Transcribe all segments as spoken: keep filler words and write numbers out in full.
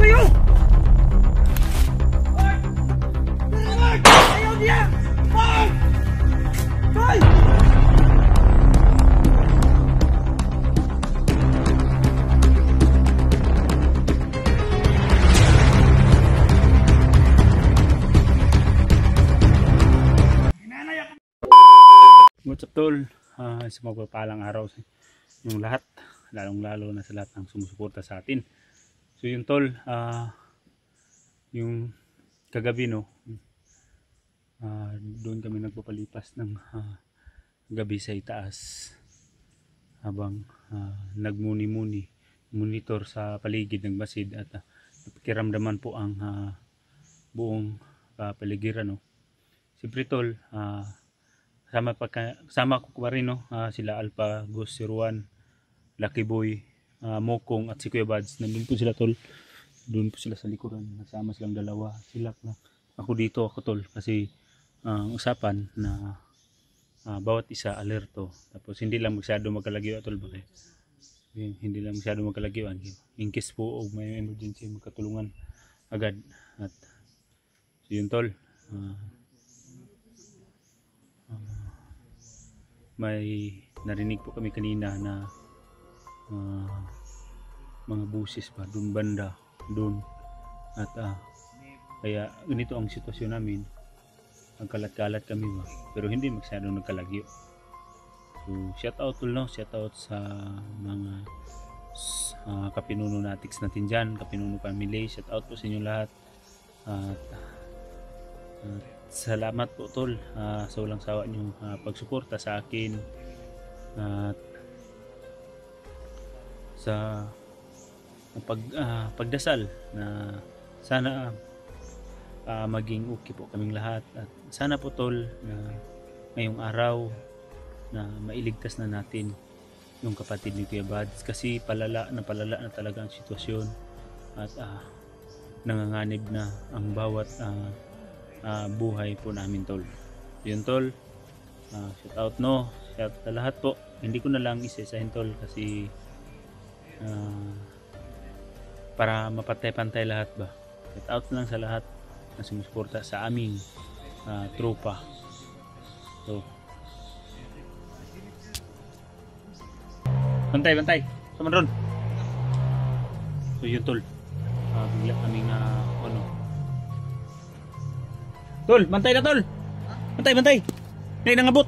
kayo! Ay! Ay! Ayaw niya! Ay! Ay! What's up tol? Uh, sa magpapalang araw sa yung lahat, lalong lalo na sa lahat ng sumusuporta sa atin. So yun tol, uh, yung kagabi no, uh, doon kami nagpapalipas ng uh, gabi sa itaas habang uh, nagmuni-muni, monitor sa paligid ng basid at uh, napakiramdaman po ang uh, buong uh, paligiran no. Siyempre tol, uh, Kasama, pa, kasama ko pa rin no? uh, sila Alpha, Gus, si Ruan, Lucky Boy, uh, Mokong at si Kuya Bads. Nandun po sila tol. Doon po sila sa likuran. Nasama silang dalawa. Sila na. Ako dito ako tol. Kasi ang uh, usapan na uh, bawat isa alerto. Tapos hindi lang masyado magkalagyo tol. Bakit? Hindi lang masyado magkalagyo. In case po o may emergency magkatulungan agad. At so yun tol. Uh, may narinig po kami kanina na uh, mga busis pa doon banda doon at uh, kaya ganito ang sitwasyon namin, nagkalat-kalat kami ba pero hindi masyadong nagkalagyo. So shout out tol no, shout out sa mga uh, kapinuno natics natin dyan, kapinuno family, shout out po sa inyo lahat at uh, uh, salamat po tol uh, sa walang sawa niyong uh, pagsuporta sa akin at uh, sa pag, uh, pagdasal na sana uh, maging okay po kaming lahat at sana po tol na uh, ngayong araw na mailigtas na natin yung kapatid ni Kuya Bads kasi palala na palala na talaga ang sitwasyon at uh, nanganganib na ang bawat uh, Uh, buhay po namin tol. Yun tol, uh, shout out no, shout out sa lahat po. Hindi ko na lang isa-isahin tol kasi uh, para mapantay-pantay lahat ba. Shout out lang sa lahat na sumusuporta sa aming uh, tropa. So bantay bantay sama ron. So yun tol, uh, bigla kaming uh, ano tol, bantay na tol. Bantay, bantay. Nay nangabot.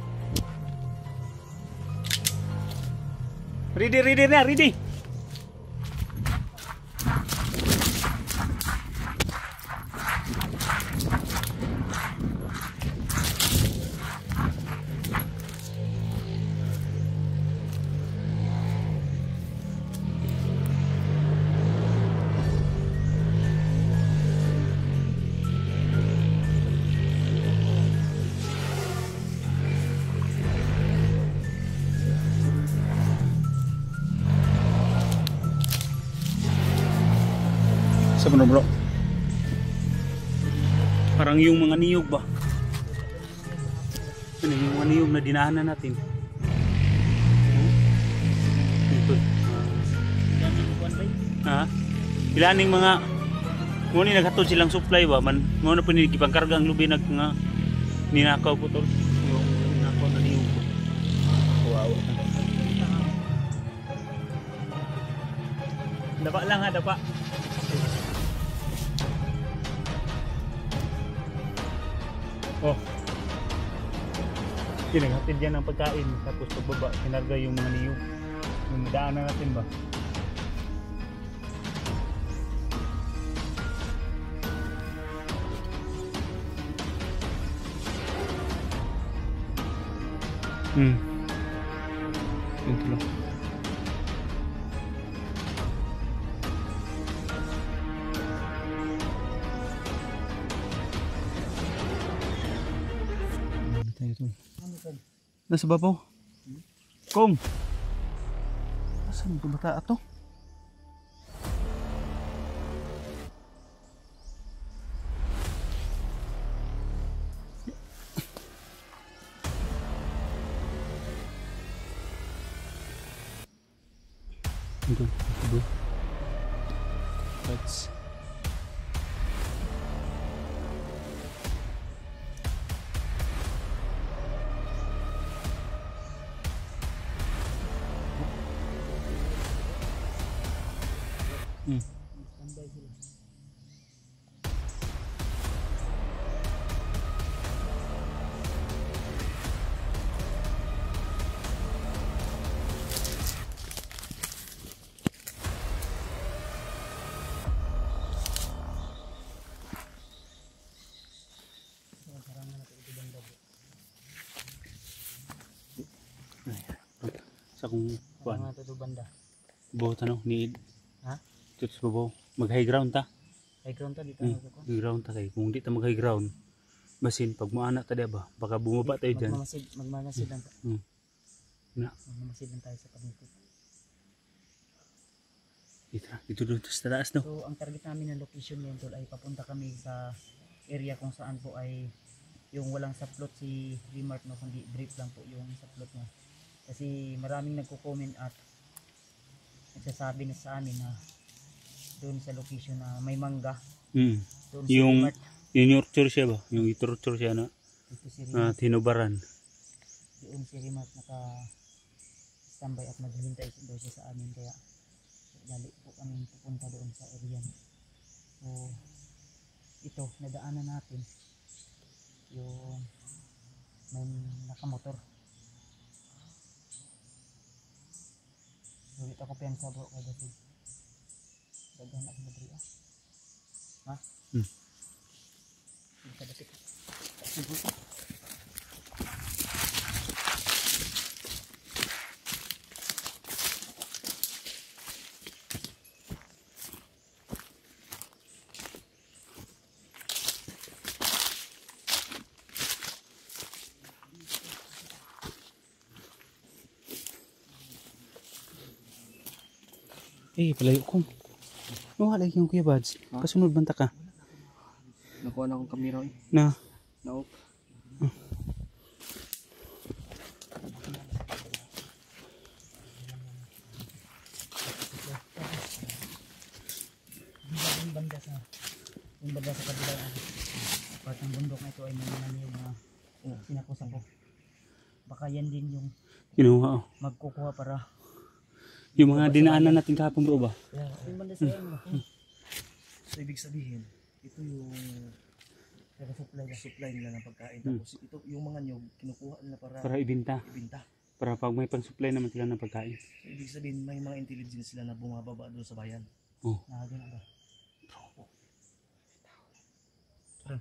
Ready, ready na, ready. Sa ano bro? Parang yung mga niyog ba? Ano yung mga niyog na dinahanan natin? Ito. Ha? Ilaning mga ngunit naghatod silang supply ba? Man, ngunit po nagipangkarga ang lubi nag nga ninakaw po tol. Yung ninakaw na niyog. Wow. Dapa lang ha, dapa. Oh, kinaghatid yan ng pagkain tapos pagbaba sinarga yung mga niyog yung daanan natin ba. Hmm ito lang. Nasa babaw. Kong. Asan ba bata ato? Ito, ito. Let's Hmm. Standby sila. Sa kung kuan. Parang ito banda. Buho tanong ni Ha? Tuts buho. Mag high ground ta. High ground ta dito Hmm. ako. High ground ta kay kung di ta mag high ground. Basin pag maana ta ba, baka bumaba tayo diyan. Magmamasid, magmamasid lang. Hmm. Na. Magmamasid lang tayo sa pagnikot. Dito, dito doon sa taas no. So ang target namin ng location ngayon tol ay papunta kami sa area kung saan po ay yung walang saplot si Remark no, kundi brief lang po yung saplot niya. Kasi maraming nagko-comment at nagsasabi na sa amin na doon sa location na may mangga. Hmm. Doon Yung si Remark. yung nurture siya ba? Yung iturture siya na Dito si uh, Remark. tinubaran. Doon si Remark naka standby at maghihintay daw siya sa amin kaya dali po kami pupunta doon sa area. So ito nadaanan natin yung may nakamotor. So dito ko pensa bro kada sig. Daghan ako madri ah. Ha? Hmm. Dito dapat. Eh, palayo ko. Wala yung Kuya Bads. Kasunod banta ka. Nakuha na akong kamera eh. Na. Naop. Yung banda sa yung banda sa kabila part ng bundok na ito ay may mga niyog na oh, sinakusa ko. Baka yan din yung Kinuha oh. magkukuha para Yung mga dinaanan natin kahapon bro ba? yeah, yung banda sa yan. So ibig sabihin, ito yung supply supply nila ng pagkain. Hmm. Tapos ito yung mga nyog kinukuha nila para, Para ibinta. ibenta. Para pag may pan-supply naman sila ng pagkain. So, ibig sabihin may mga intelligence sila na bumababa doon sa bayan. Oh. Ah, ganun ba? Tara.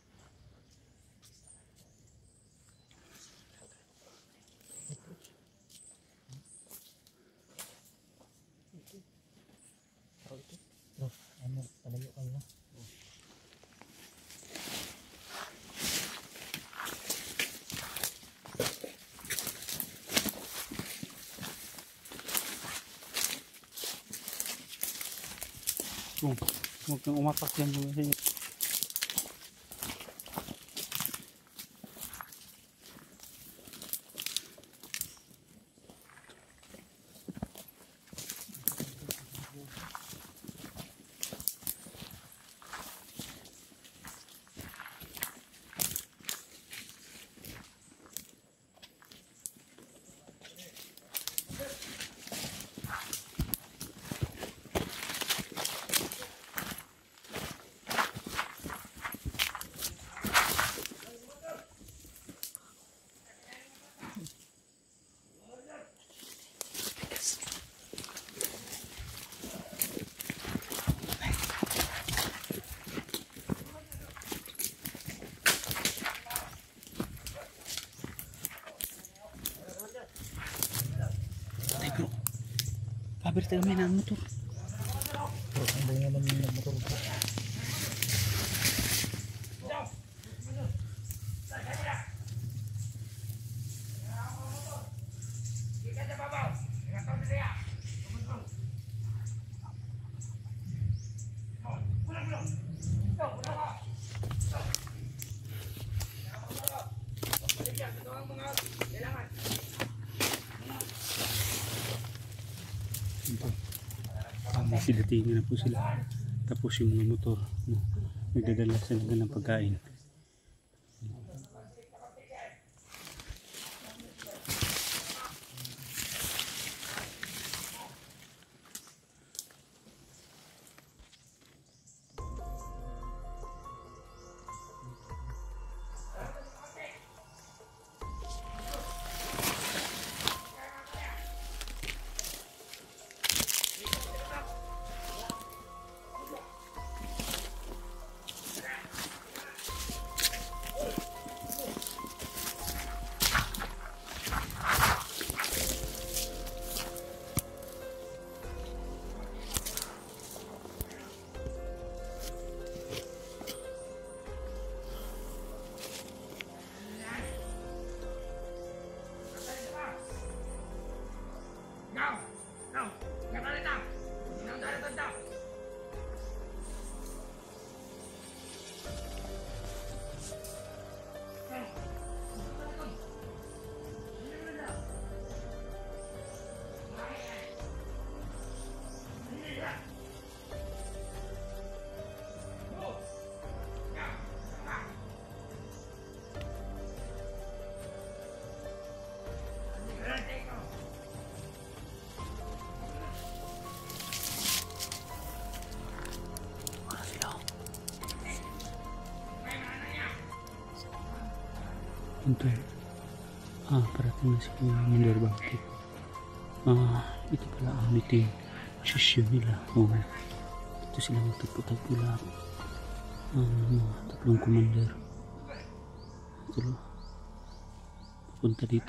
Bro, ano, palayo kayo ha? Oh. Huwag kang umapak yan. Kabar tayo may ng motor. Bro, ang bayo naman yung nagmotor ko. May sidatingan na po sila. Tapos yung mga motor no, nagdadala sila ng pagkain. Untuk ah, parating na si Commander Bakit. Ah, ito pala ang meeting session nila. Oh, ito sila magtagpo-tagpo lang. Ang mga tatlong commander. Ito lang. Punta dito.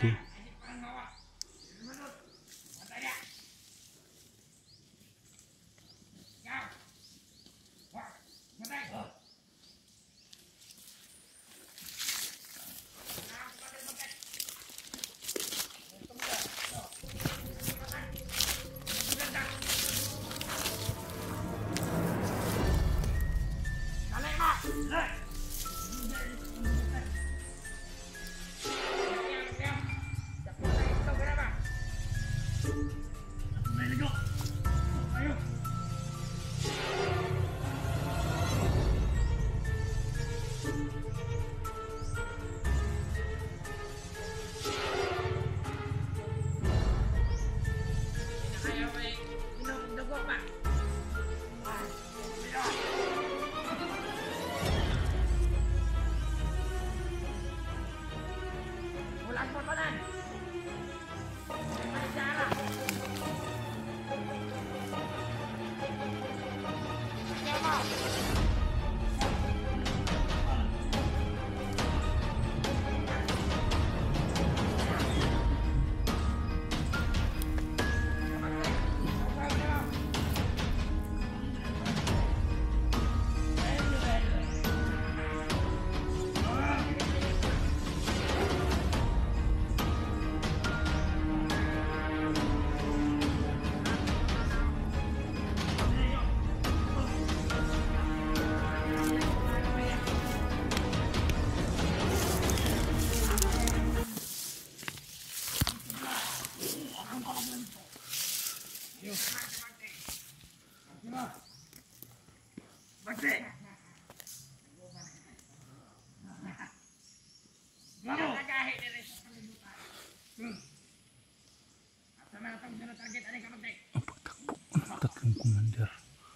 Ang tatlong commander.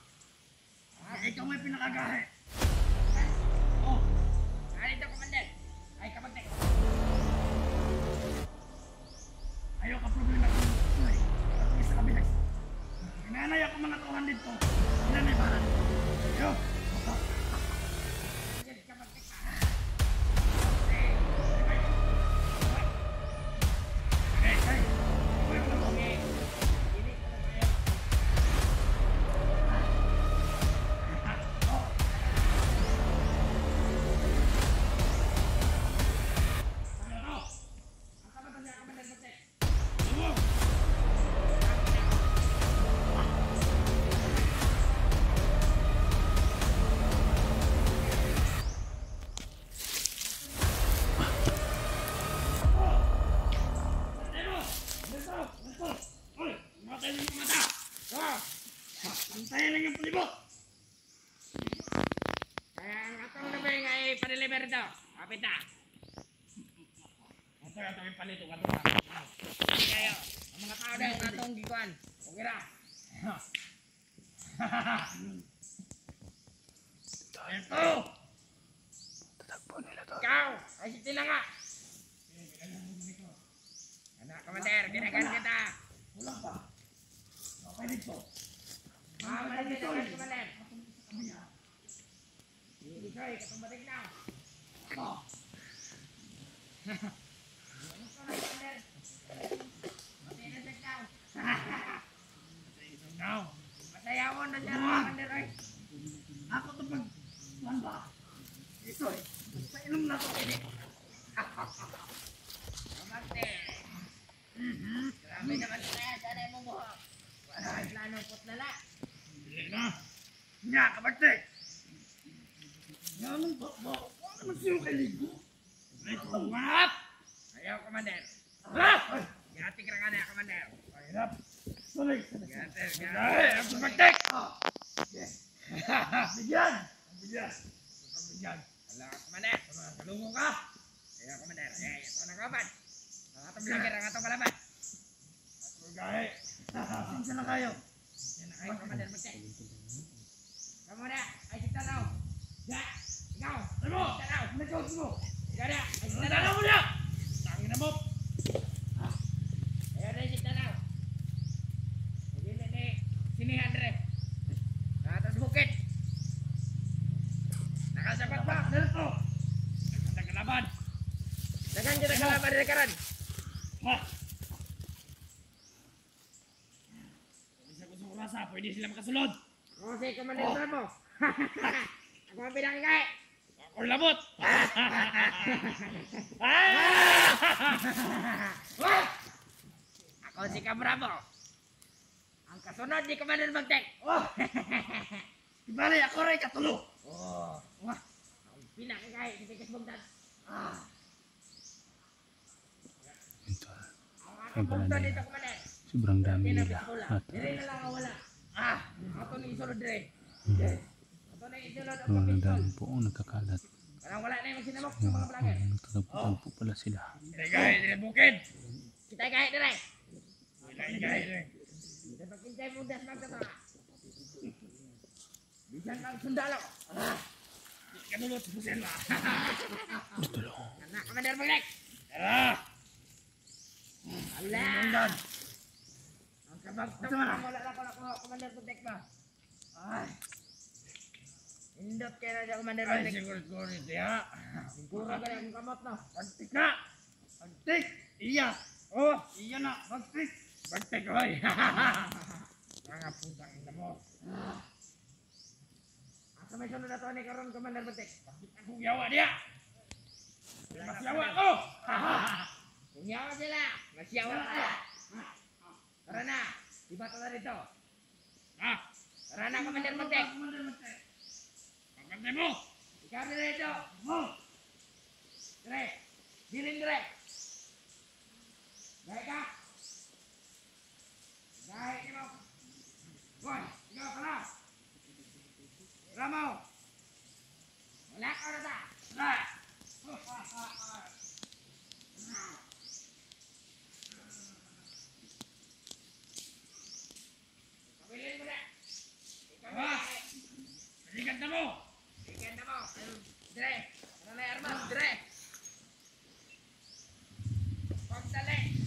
Ikaw may pinakagahe. Oh, narito commander. Ay kapatid. Ayaw ka problema ko. Ay, patuloy sa kabilang. Inanay ako mga tuhan dito. Inanay bahan. Ayaw. Antayin lang yung palibot. Kaya ang atong nabing ay paniliber ito. Kapit na. Ito yung atong palito. Hindi kayo. Ang mga tao na yung atong gikuan. Okay na. Ito. Ikaw. Ay siti na nga. Anak Commander, ginagan kita. Wala pa. Okay dito. Mamalik dito, Commander. Hindi ko, katumbalik na. Ito. Commander. Matinasag na. Matinasag na. Masayawon na siya, Commander. Ako ito pag... Ano ba? Ito eh. Painom na ito. Commander. Grabe naman sila. Sana yung mong wala ang plano putlala. Hindi na. Nga, kabarte. Nga nung bakbo. Wala naman siyo kaligo. May kumanap. Ayaw, Commander. Ah! Gati ka na nga na, Commander. Mahirap. Sorry. Gati, gati. Ay, ang kabarte. Bigyan. Bigyan. Bigyan. Wala ka, Commander. Kalungo ka. Ayaw, Commander. Ayaw, ito na kapan. Ang atong vlogger, ang atong kalaban. Gahe. Sinsa na kayo? Yan na kayo, Commander Bate. Kamu na, ay kita daw. Ya, ikaw. Ano mo? Kita daw. Ikaw, ikaw. Ikaw na, ay kita daw mo na. dapat ba? Dito. Dagan kalaban. Dagan kita kalaban dari karan. Ha. Bisa ko sa rasa, pwede sila makasulod. Oh, si Commander Bravo. Ako ang pinakikay. Ako labot. Ako si Kabravo. Ang kasunod ni Commander Magtek. Oh. Ibali ako rin katulo. Oh. Wah. Ang pinakikay si Tikas Bugdan. Ah. Ito. Ang Ang Bugdan pala dito, nila. Commander. Sobrang dami nila. At Dire na lang ang wala. Ah. Ako ni isulod dire. hmm, Ako na isulod ang sobrang pagpistol. dami po ang nagkakalat. Parang wala na yung sinamok sa Yung mga vlogger. um, nagtatagpo pala sila. Dire gay, dire bukid. Kita gay dire. Gay gay dire. Kita pakincay mudas magtata. Bisan lang sundalo. Ah. Kanulot sa selva. Ito lang. Anak Commander Magtek. Ah. Allah. Ang kabagtong wala na ko na Commander Magtek ba? Ay. Indot kaya na siya Commander Magtek. Ay, siguro-siguro siya. Siguro ka lang ang kamot na. Magtik na. Magtik. Iya. Oh, iya na. Magtik. Magtik, oy. Mga putang ina mo. Asa may sunod na to ni karon Commander Magtek. Bakit akong yawa dia? Mas yawa ko. Kung yawa sila. Mas yawa ka. Tara na. Iba to na rito. Ha? Tara na Commander Magtek. Commander Magtek. Pagkante mo. Ikaw na rito. Mo. Dire. Dilin dire. Gaya ka. Gaya ka mo. Boy, ikaw ka na. Ramo. Wala ka na ta. Wala. Kabilin mo na. Ikaw na. Balikan na mo. Balikan na mo. Dire. Ano na yung armas? Dire. Pagdali.